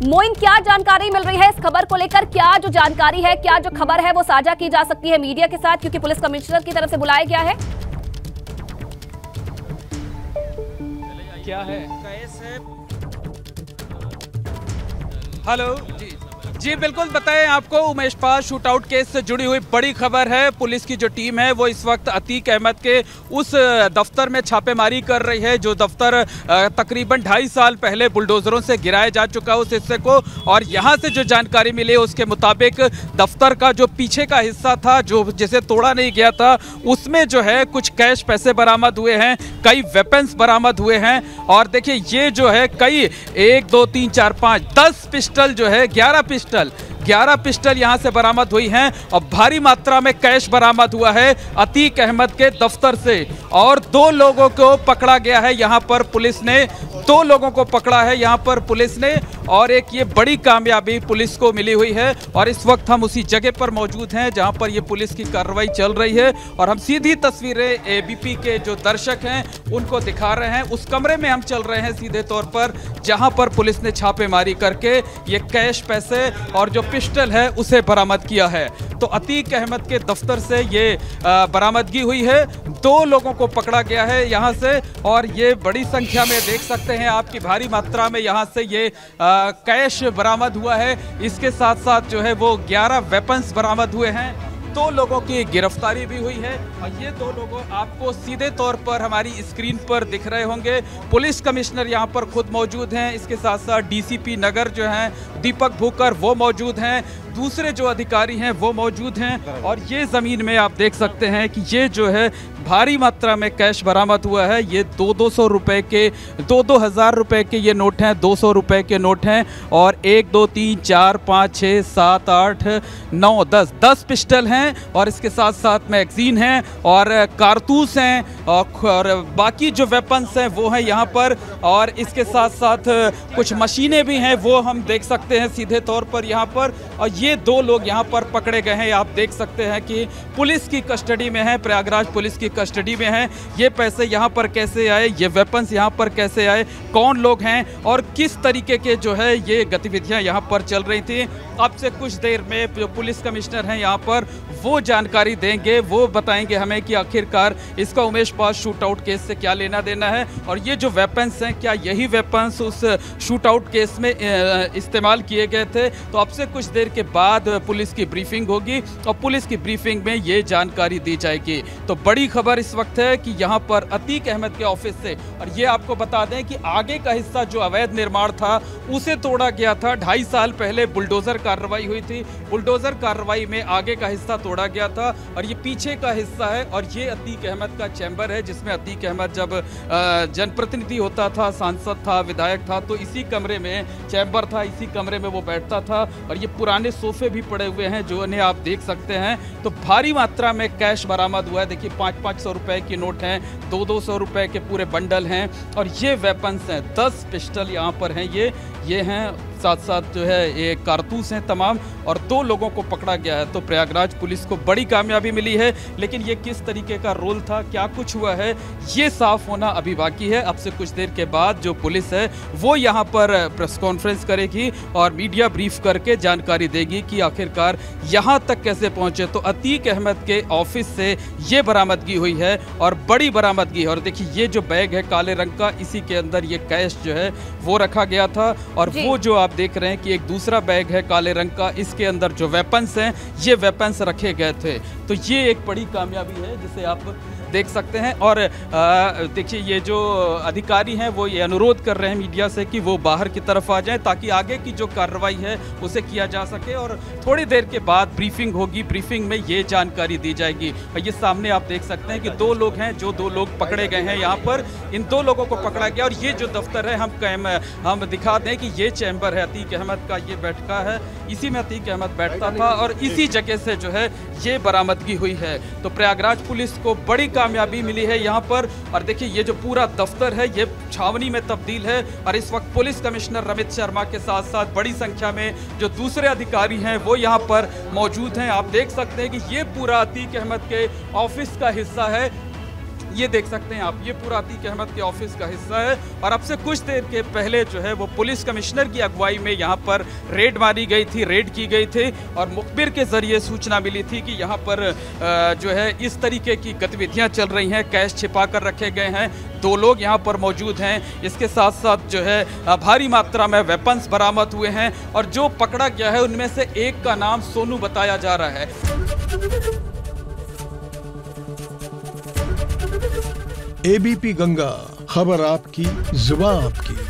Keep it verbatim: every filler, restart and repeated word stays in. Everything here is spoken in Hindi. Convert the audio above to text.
मोइन, क्या जानकारी मिल रही है इस खबर को लेकर? क्या जो जानकारी है, क्या जो खबर है वो साझा की जा सकती है मीडिया के साथ, क्योंकि पुलिस कमिश्नर की तरफ से बुलाया गया है? क्या है? हेलो जी जी बिल्कुल बताएं आपको। उमेश पाल शूटआउट केस से जुड़ी हुई बड़ी खबर है। पुलिस की जो टीम है वो इस वक्त अतीक अहमद के उस दफ्तर में छापेमारी कर रही है जो दफ्तर तकरीबन ढाई साल पहले बुलडोजरों से गिराया जा चुका उस हिस्से को। और यहाँ से जो जानकारी मिली उसके मुताबिक दफ्तर का जो पीछे का हिस्सा था जो जिसे तोड़ा नहीं गया था उसमें जो है कुछ कैश पैसे बरामद हुए हैं, कई वेपन्स बरामद हुए हैं। और देखिए ये जो है कई एक दो तीन चार पाँच दस पिस्टल जो है ग्यारह पिस्टल ग्यारह पिस्टल यहां से बरामद हुई हैं और भारी मात्रा में कैश बरामद हुआ है अतीक अहमद के दफ्तर से। और दो लोगों को पकड़ा गया है यहां पर पुलिस ने, दो लोगों को पकड़ा है यहां पर पुलिस ने। और एक ये बड़ी कामयाबी पुलिस को मिली हुई है और इस वक्त हम उसी जगह पर मौजूद हैं जहां पर ये पुलिस की कार्रवाई चल रही है। और हम सीधी तस्वीरें एबीपी के जो दर्शक हैं उनको दिखा रहे हैं। उस कमरे में हम चल रहे हैं सीधे तौर पर जहां पर पुलिस ने छापेमारी करके ये कैश पैसे और जो पिस्टल है उसे बरामद किया है। तो अतीक अहमद के दफ्तर से ये बरामदगी हुई है। दो लोगों को पकड़ा गया है यहां से और ये बड़ी संख्या में देख सकते हैं आपकी भारी मात्रा में यहां से ये आ, कैश बरामद हुआ है। इसके साथ साथ जो है वो ग्यारह वेपन्स बरामद हुए हैं। दो लोगों की गिरफ्तारी भी हुई है और ये दो लोगों आपको सीधे तौर पर हमारी स्क्रीन पर दिख रहे होंगे। पुलिस कमिश्नर यहाँ पर खुद मौजूद हैं, इसके साथ साथ डीसीपी नगर जो हैं दीपक भूकर वो मौजूद हैं, दूसरे जो अधिकारी हैं वो मौजूद हैं। और ये ज़मीन में आप देख सकते हैं कि ये जो है भारी मात्रा में कैश बरामद हुआ है। ये दो दो सौ रुपए के दो दो हज़ार रुपए के ये नोट हैं, दो सौ रुपए के नोट हैं। और एक दो तीन चार पाँच छः सात आठ नौ दस दस पिस्टल हैं और इसके साथ साथ मैगजीन हैं और कारतूस हैं और बाकी जो वेपन्स हैं वो हैं यहाँ पर। और इसके साथ साथ कुछ मशीनें भी हैं वो हम देख सकते हैं सीधे तौर पर यहाँ पर। और ये दो लोग यहाँ पर पकड़े गए हैं, आप देख सकते हैं कि पुलिस की कस्टडी में हैं, प्रयागराज पुलिस की कस्टडी में हैं। ये पैसे यहाँ पर कैसे आए, ये वेपन्स यहाँ पर कैसे आए, कौन लोग हैं और किस तरीके के जो है ये गतिविधियाँ यहाँ पर चल रही थी, अब से कुछ देर में जो पुलिस कमिश्नर हैं यहाँ पर वो जानकारी देंगे। वो बताएंगे हमें कि आखिरकार इसका उमेश पाल शूटआउट केस से क्या लेना देना है और ये जो वेपन्स हैं क्या यही वेपन्स उस शूटआउट केस में इस्तेमाल किए गए थे। तो अब से कुछ देर के बाद पुलिस की ब्रीफिंग होगी और पुलिस की ब्रीफिंग में ये जानकारी दी जाएगी। तो बड़ी खबर इस वक्त है कि यहाँ पर अतीक अहमद के ऑफिस से, और ये आपको बता दें कि आगे का हिस्सा जो अवैध निर्माण था उसे तोड़ा गया था। ढाई साल पहले बुलडोजर कार्रवाई हुई थी, बुलडोजर कार्रवाई में आगे का हिस्सा तोड़ा गया था और ये पीछे का हिस्सा है। और ये अतीक अहमद का चैम्बर है जिसमें अतीक अहमद जब जनप्रतिनिधि होता था, सांसद था, विधायक था, तो इसी कमरे में चैम्बर था, इसी कमरे में वो बैठता था। और ये पुराने सोफे भी पड़े हुए हैं जो इन्हें आप देख सकते हैं। तो भारी मात्रा में कैश बरामद हुआ है। देखिए पाँच पाँच सौ रुपए के नोट हैं, दो दो सौ रुपए के पूरे बंडल हैं और ये वेपन्स हैं, दस पिस्टल यहाँ पर हैं। ये ये हैं, साथ साथ जो है ये कारतूस हैं तमाम। और दो लोगों को पकड़ा गया है। तो प्रयागराज पुलिस को बड़ी कामयाबी मिली है, लेकिन ये किस तरीके का रोल था, क्या कुछ हुआ है, ये साफ होना अभी बाकी है। अब से कुछ देर के बाद जो पुलिस है वो यहाँ पर प्रेस कॉन्फ्रेंस करेगी और मीडिया ब्रीफ करके जानकारी देगी कि आखिरकार यहाँ तक कैसे पहुँचे। तो अतीक अहमद के ऑफिस से ये बरामदगी हुई है और बड़ी बरामदगी है। और देखिए ये जो बैग है काले रंग का, इसी के अंदर ये कैश जो है वो रखा गया था। और वो जो आप देख रहे हैं कि एक दूसरा बैग है काले रंग का, इसके अंदर जो वेपन्स हैं ये वेपन्स रखे गए थे। तो ये एक बड़ी कामयाबी है जिसे आप देख सकते हैं। और देखिए ये जो अधिकारी हैं वो ये अनुरोध कर रहे हैं मीडिया से कि वो बाहर की तरफ आ जाएं ताकि आगे की जो कार्रवाई है उसे किया जा सके। और थोड़ी देर के बाद ब्रीफिंग होगी, ब्रीफिंग में ये जानकारी दी जाएगी। और ये सामने आप देख सकते हैं कि दो लोग हैं, जो दो लोग पकड़े गए हैं यहाँ पर, इन दो लोगों को पकड़ा गया। और ये जो दफ्तर है हम हम दिखा दें कि ये चैम्बर है अतीक अहमद का, ये बैठका है, इसी में अतीक अहमद बैठता था और इसी जगह से जो है ये बरामदगी हुई है। तो प्रयागराज पुलिस को बड़ी कामयाबी मिली है यहाँ पर। और देखिए ये जो पूरा दफ्तर है ये छावनी में तब्दील है। और इस वक्त पुलिस कमिश्नर रमित शर्मा के साथ साथ बड़ी संख्या में जो दूसरे अधिकारी हैं वो यहाँ पर मौजूद हैं। आप देख सकते हैं कि ये पूरा अतीक अहमद के ऑफिस का हिस्सा है। ये देख सकते हैं आप, ये पूरा अतीक अहमद के ऑफिस का हिस्सा है। और अब से कुछ देर के पहले जो है वो पुलिस कमिश्नर की अगुवाई में यहाँ पर रेड मारी गई थी, रेड की गई थी और मुखबिर के जरिए सूचना मिली थी कि यहाँ पर जो है इस तरीके की गतिविधियाँ चल रही हैं, कैश छिपा कर रखे गए हैं, दो लोग यहाँ पर मौजूद हैं। इसके साथ साथ जो है भारी मात्रा में वेपन्स बरामद हुए हैं और जो पकड़ा गया है उनमें से एक का नाम सोनू बताया जा रहा है। एबीपी गंगा, खबर आपकी, जुबान आपकी।